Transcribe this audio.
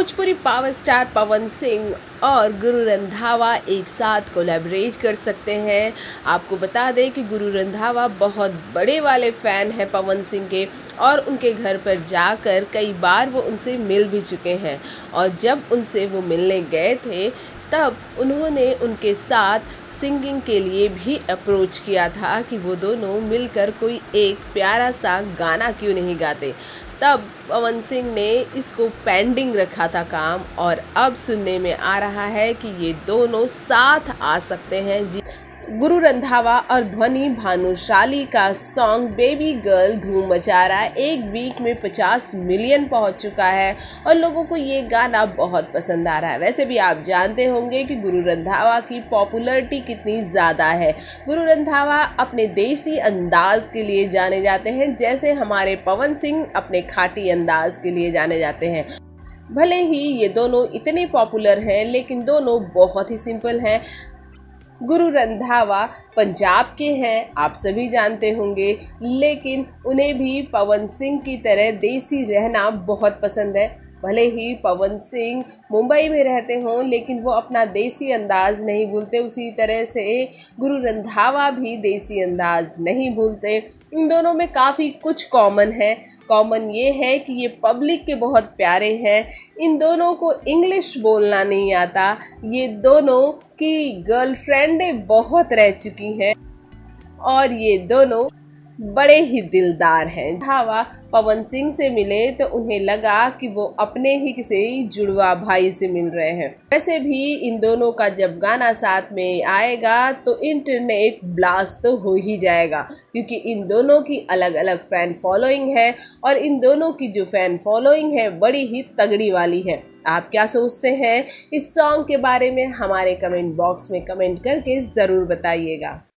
Bhojpuri power star Pawan Singh और गुरु रंधावा एक साथ कोलैबोरेट कर सकते हैं। आपको बता दें कि गुरु रंधावा बहुत बड़े वाले फ़ैन हैं पवन सिंह के और उनके घर पर जाकर कई बार वो उनसे मिल भी चुके हैं। और जब उनसे वो मिलने गए थे तब उन्होंने उनके साथ सिंगिंग के लिए भी अप्रोच किया था कि वो दोनों मिलकर कोई एक प्यारा सा गाना क्यों नहीं गाते। तब पवन सिंह ने इसको पेंडिंग रखा था काम, और अब सुनने में आ रहा है कि ये दोनों साथ आ सकते हैं। जी, गुरु रंधावा और ध्वनि भानुशाली का सॉन्ग बेबी गर्ल धूम मचा रहा है। एक वीक में 50 मिलियन पहुंच चुका है और लोगों को ये गाना बहुत पसंद आ रहा है। वैसे भी आप जानते होंगे कि गुरु रंधावा की पॉपुलैरिटी कितनी ज़्यादा है। गुरु रंधावा अपने देसी अंदाज के लिए जाने जाते हैं, जैसे हमारे पवन सिंह अपने खाटी अंदाज के लिए जाने जाते हैं। भले ही ये दोनों इतने पॉपुलर हैं, लेकिन दोनों बहुत ही सिंपल हैं। गुरु रंधावा पंजाब के हैं, आप सभी जानते होंगे, लेकिन उन्हें भी पवन सिंह की तरह देसी रहना बहुत पसंद है। भले ही पवन सिंह मुंबई में रहते हों, लेकिन वो अपना देसी अंदाज़ नहीं भूलते। उसी तरह से गुरु रंधावा भी देसी अंदाज़ नहीं भूलते। इन दोनों में काफ़ी कुछ कॉमन है। कॉमन ये है कि ये पब्लिक के बहुत प्यारे हैं। इन दोनों को इंग्लिश बोलना नहीं आता। ये दोनों की गर्लफ्रेंडें बहुत रह चुकी हैं और ये दोनों बड़े ही दिलदार हैं। रंधावा पवन सिंह से मिले तो उन्हें लगा कि वो अपने ही किसी जुड़वा भाई से मिल रहे हैं। वैसे भी इन दोनों का जब गाना साथ में आएगा तो इंटरनेट ब्लास्ट तो हो ही जाएगा, क्योंकि इन दोनों की अलग अलग फ़ैन फॉलोइंग है और इन दोनों की जो फ़ैन फॉलोइंग है बड़ी ही तगड़ी वाली है। आप क्या सोचते हैं इस सॉन्ग के बारे में? हमारे कमेंट बॉक्स में कमेंट करके ज़रूर बताइएगा।